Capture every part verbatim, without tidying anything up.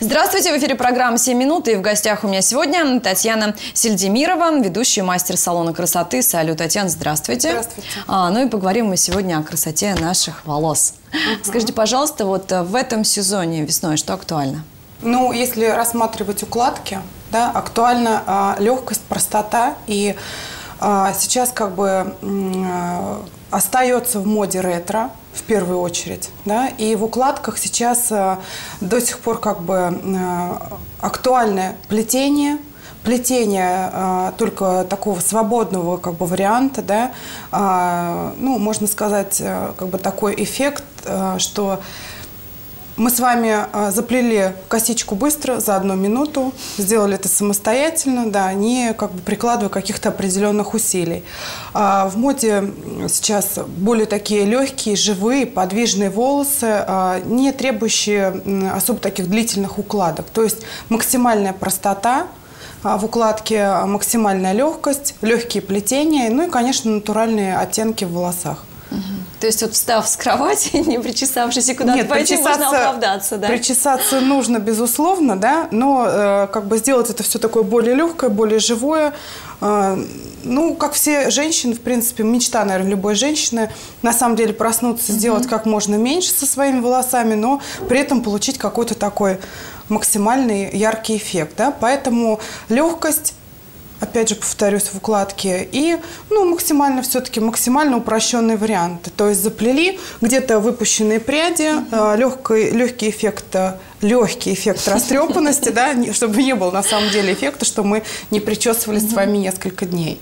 Здравствуйте, в эфире программа «семь минут», и в гостях у меня сегодня Татьяна Сельдемирова, ведущая мастер салона красоты «Салют». Татьяна, здравствуйте. Здравствуйте. А, ну и поговорим мы сегодня о красоте наших волос. Угу. Скажите, пожалуйста, вот в этом сезоне весной что актуально? Ну, если рассматривать укладки, да, актуальна а, легкость, простота, и а, сейчас как бы а, остается в моде ретро, в первую очередь, да, и в укладках сейчас а, до сих пор как бы а, актуальное плетение, плетение а, только такого свободного как бы варианта, да, а, ну, можно сказать, а, как бы такой эффект, а, что мы с вами заплели косичку быстро, за одну минуту, сделали это самостоятельно, да, не как бы прикладывая каких-то определенных усилий. А в моде сейчас более такие легкие, живые, подвижные волосы, не требующие особо таких длительных укладок. То есть максимальная простота в укладке, максимальная легкость, легкие плетения, ну и, конечно, натуральные оттенки в волосах. Угу. То есть, вот встав с кровати, не причесавшись и куда-то пойти, можно оправдаться, да? Причесаться нужно, безусловно, да, но э, как бы сделать это все такое более легкое, более живое. Э, ну, как все женщины, в принципе, мечта, наверное, любой женщины, на самом деле проснуться, сделать как можно меньше со своими волосами, но при этом получить какой-то такой максимальный яркий эффект, да, поэтому легкость, опять же, повторюсь, в укладке. И, ну, максимально все-таки, максимально упрощенные варианты. То есть заплели где-то выпущенные пряди, mm-hmm. легкий, легкий эффект, легкий эффект растрепанности, да, чтобы не было на самом деле эффекта, что мы не причесывались с вами несколько дней.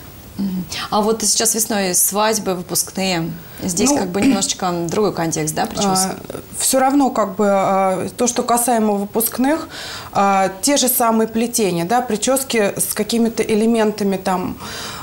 А вот сейчас весной свадьбы, выпускные. Здесь ну, как бы немножечко другой контекст, да, причесок? Все равно как бы то, что касаемо выпускных, те же самые плетения, да, прически с какими-то элементами там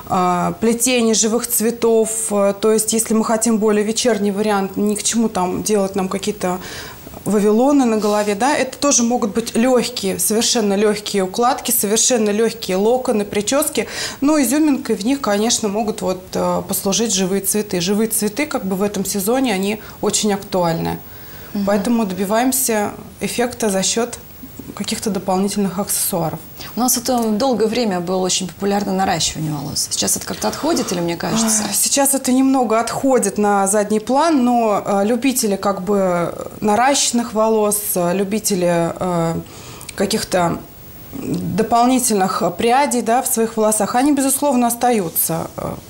плетения живых цветов. То есть если мы хотим более вечерний вариант, ни к чему там делать нам какие-то вавилоны на голове, да, это тоже могут быть легкие, совершенно легкие укладки, совершенно легкие локоны, прически, но изюминкой в них, конечно, могут вот послужить живые цветы. Живые цветы, как бы в этом сезоне, они очень актуальны. Угу. Поэтому добиваемся эффекта за счет каких-то дополнительных аксессуаров. У нас это долгое время было очень популярно наращивание волос. Сейчас это как-то отходит, или мне кажется? Сейчас это немного отходит на задний план, но любители как бы наращенных волос, любители э, каких-то дополнительных прядей, да, в своих волосах, они, безусловно, остаются.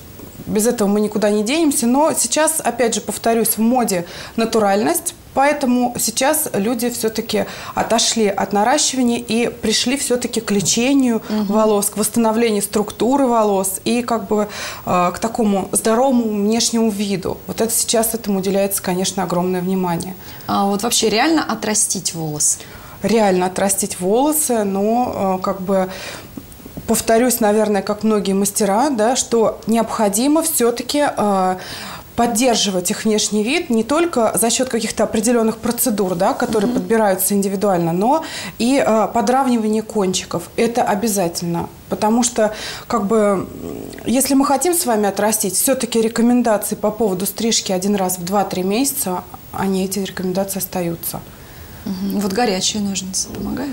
Без этого мы никуда не денемся. Но сейчас, опять же, повторюсь, в моде натуральность. Поэтому сейчас люди все-таки отошли от наращивания и пришли все-таки к лечению угу. волос, к восстановлению структуры волос и как бы э, к такому здоровому внешнему виду. Вот это сейчас этому уделяется, конечно, огромное внимание. А вот вообще реально отрастить волосы? Реально отрастить волосы, но э, как бы... Повторюсь, наверное, как многие мастера, да, что необходимо все-таки э, поддерживать их внешний вид не только за счет каких-то определенных процедур, да, которые mm-hmm. подбираются индивидуально, но и э, подравнивание кончиков. Это обязательно. Потому что, как бы, если мы хотим с вами отрастить, все-таки рекомендации по поводу стрижки один раз в два-три месяца, они, эти рекомендации остаются. Mm-hmm. Вот горячие ножницы помогают?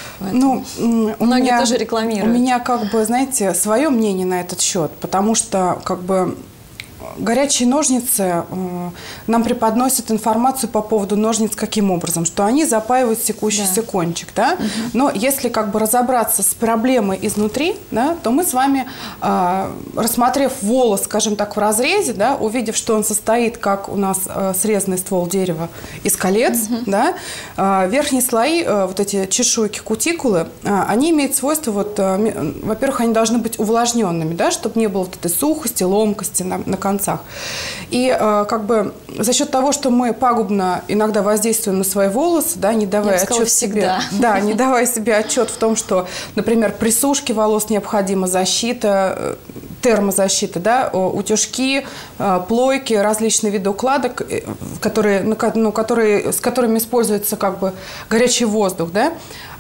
Ну, у Многие меня, тоже рекламируют. У меня, как бы, знаете, свое мнение на этот счет, потому что, как бы, горячие ножницы э, нам преподносят информацию по поводу ножниц каким образом, что они запаивают секущийся да. кончик, да. Угу. Но если как бы разобраться с проблемой изнутри, да, то мы с вами, э, рассмотрев волос, скажем так, в разрезе, да, увидев, что он состоит, как у нас э, срезанный ствол дерева из колец, угу. да, э, верхние слои, э, вот эти чешуйки, кутикулы, э, они имеют свойство, вот, э, во-первых, они должны быть увлажненными, да, чтобы не было вот этой сухости, ломкости на, на концах. И э, как бы за счет того, что мы пагубно иногда воздействуем на свои волосы, да, не давая отчет себе, да, не давая себе отчет в том, что, например, при сушке волос необходима защита, термозащита, да, утюжки, плойки, различные виды укладок, которые, ну, которые, с которыми используется как бы горячий воздух, да.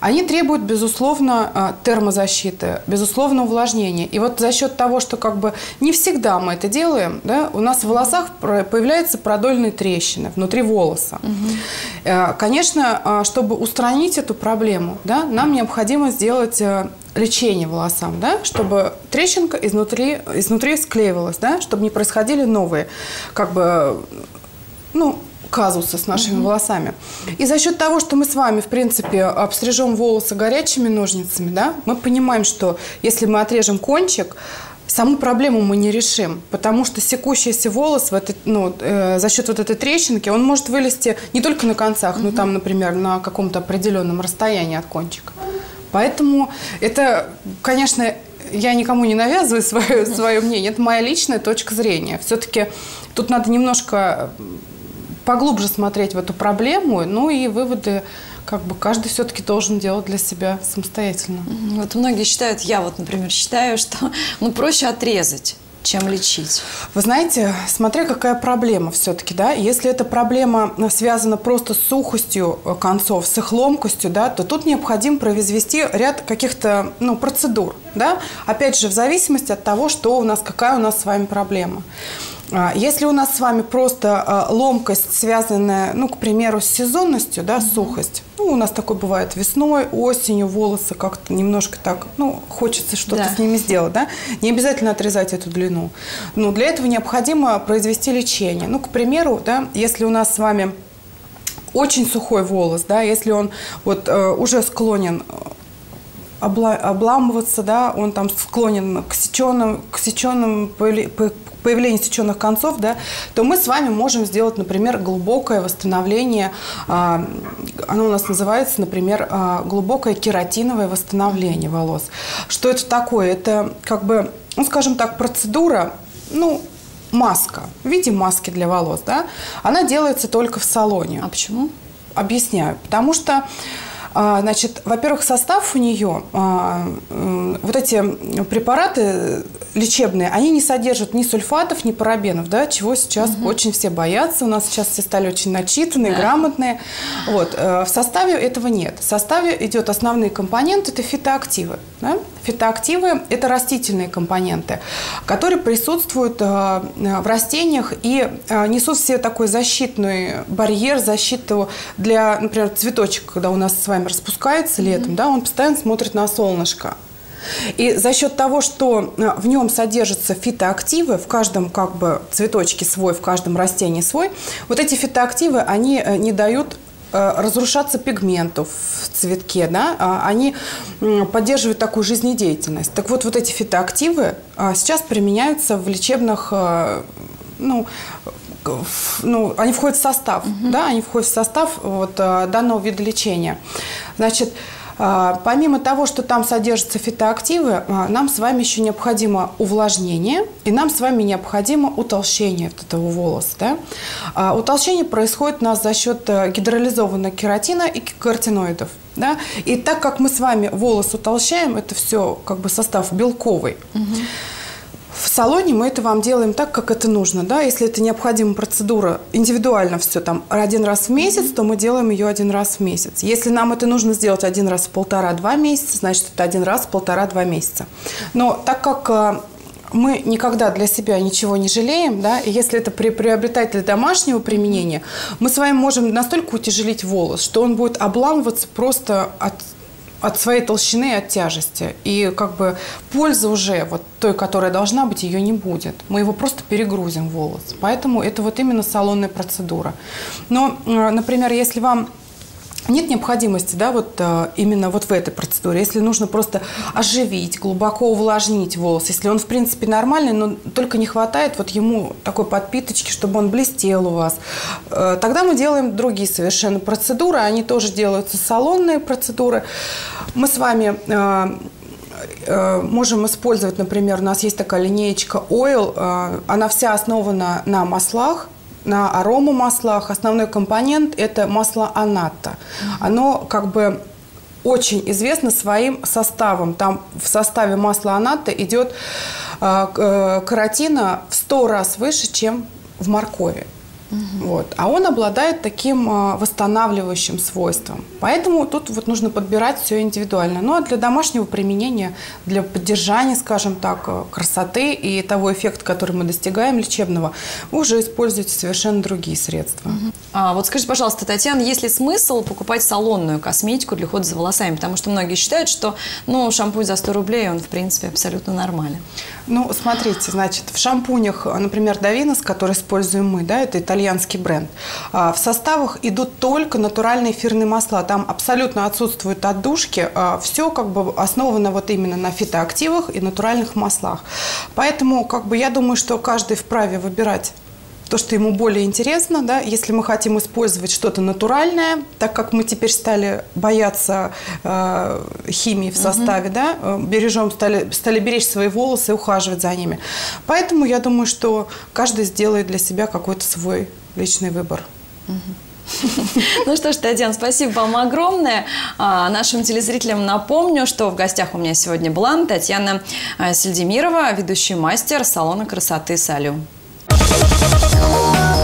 Они требуют, безусловно, термозащиты, безусловно, увлажнения. И вот за счет того, что как бы не всегда мы это делаем, да, у нас в волосах появляются продольные трещины внутри волоса. Угу. Конечно, чтобы устранить эту проблему, да, нам необходимо сделать лечение волосам, да, чтобы трещинка изнутри, изнутри склеивалась, да, чтобы не происходили новые, как бы, ну, казусы с нашими mm-hmm. волосами. И за счет того, что мы с вами, в принципе, обстрижем волосы горячими ножницами, да, мы понимаем, что если мы отрежем кончик, саму проблему мы не решим, потому что секущийся волос в этой, ну, э, за счет вот этой трещинки, он может вылезти не только на концах, mm-hmm. но там, например, на каком-то определенном расстоянии от кончика. Поэтому это, конечно, я никому не навязываю свое, свое мнение, это моя личная точка зрения. Все-таки тут надо немножко поглубже смотреть в эту проблему, ну и выводы как бы каждый все-таки должен делать для себя самостоятельно. Вот многие считают, я вот, например, считаю, что ну, проще отрезать, чем лечить. Вы знаете, смотря какая проблема все-таки, да, если эта проблема связана просто с сухостью концов, с их ломкостью, да, то тут необходимо произвести ряд каких-то, ну, процедур, да, опять же, в зависимости от того, что у нас, какая у нас с вами проблема. Если у нас с вами просто ломкость, связанная, ну, к примеру, с сезонностью, да, mm-hmm. сухость, ну, у нас такое бывает весной, осенью, волосы как-то немножко так, ну, хочется что-то да. с ними сделать, да, не обязательно отрезать эту длину. Но для этого необходимо произвести лечение. Ну, к примеру, да, если у нас с вами очень сухой волос, да, если он вот уже склонен обламываться, да, он там склонен к сеченным, к сеченным появлению сеченных концов, да, то мы с вами можем сделать, например, глубокое восстановление. Оно у нас называется, например, глубокое кератиновое восстановление волос. Что это такое? Это как бы, ну, скажем так, процедура, ну, маска, в виде маски для волос, да. Она делается только в салоне. А почему? Объясняю. Потому что, значит, во-первых, состав у нее, вот эти препараты лечебные, они не содержат ни сульфатов, ни парабенов, да, чего сейчас угу. очень все боятся. У нас сейчас все стали очень начитанные, да. грамотные. Вот. В составе этого нет. В составе идет основные компоненты, это фитоактивы. Да? Фитоактивы – это растительные компоненты, которые присутствуют в растениях и несут в себе такой защитный барьер, защиту для, например, цветочек, когда у нас с вами распускается летом, mm-hmm. да, он постоянно смотрит на солнышко. И за счет того, что в нем содержатся фитоактивы, в каждом как бы цветочке свой, в каждом растении свой, вот эти фитоактивы, они не дают разрушаться пигменту в цветке, да, они поддерживают такую жизнедеятельность. Так вот, вот эти фитоактивы сейчас применяются в лечебных, ну, ну, они входят в состав, угу. да, они входят в состав вот, данного вида лечения. Значит, помимо того, что там содержатся фитоактивы, нам с вами еще необходимо увлажнение, и нам с вами необходимо утолщение вот этого волоса. Да? Утолщение происходит у нас за счет гидролизованного кератина и каротиноидов. Да? И так как мы с вами волос утолщаем, это все как бы состав белковый. Угу. В салоне мы это вам делаем так, как это нужно. Да? Если это необходима процедура, индивидуально все там один раз в месяц, то мы делаем ее один раз в месяц. Если нам это нужно сделать один раз в полтора-два месяца, значит, это один раз в полтора-два месяца. Но так как мы никогда для себя ничего не жалеем, да, и если это при, приобретать для домашнего применения, мы с вами можем настолько утяжелить волос, что он будет обламываться просто от... от своей толщины и от тяжести. И как бы пользы уже вот той, которая должна быть, ее не будет. Мы его просто перегрузим в волос. Поэтому это вот именно салонная процедура. Но, например, если вам нет необходимости, да, вот именно вот в этой процедуре, если нужно просто оживить, глубоко увлажнить волос, если он, в принципе, нормальный, но только не хватает вот ему такой подпиточки, чтобы он блестел у вас, тогда мы делаем другие совершенно процедуры, они тоже делаются салонные процедуры. Мы с вами можем использовать, например, у нас есть такая линеечка Oil, она вся основана на маслах, на аромамаслах. Основной компонент – это масло анатта. Оно как бы очень известно своим составом. Там в составе масла анатта идет каротина в сто раз выше, чем в моркови. Угу. Вот. А он обладает таким а, восстанавливающим свойством. Поэтому тут вот нужно подбирать все индивидуально. Ну а для домашнего применения, для поддержания, скажем так, красоты и того эффекта, который мы достигаем лечебного, вы уже используете совершенно другие средства. Угу. А вот скажите, пожалуйста, Татьяна, есть ли смысл покупать салонную косметику для ухода за волосами? Потому что многие считают, что ну, шампунь за сто рублей, он в принципе абсолютно нормален. Ну, смотрите, значит, в шампунях, например, Davines, который используем мы, да, это итальянский бренд, в составах идут только натуральные эфирные масла. Там абсолютно отсутствуют отдушки. Все как бы основано вот именно на фитоактивах и натуральных маслах. Поэтому, как бы, я думаю, что каждый вправе выбирать то, что ему более интересно, да, если мы хотим использовать что-то натуральное, так как мы теперь стали бояться э, химии в составе, угу. да, э, бережем, стали, стали беречь свои волосы и ухаживать за ними. Поэтому я думаю, что каждый сделает для себя какой-то свой личный выбор. Ну что ж, Татьяна, спасибо вам огромное. А, нашим телезрителям напомню, что в гостях у меня сегодня была Татьяна Сельдемирова, ведущий мастер салона красоты «Салю».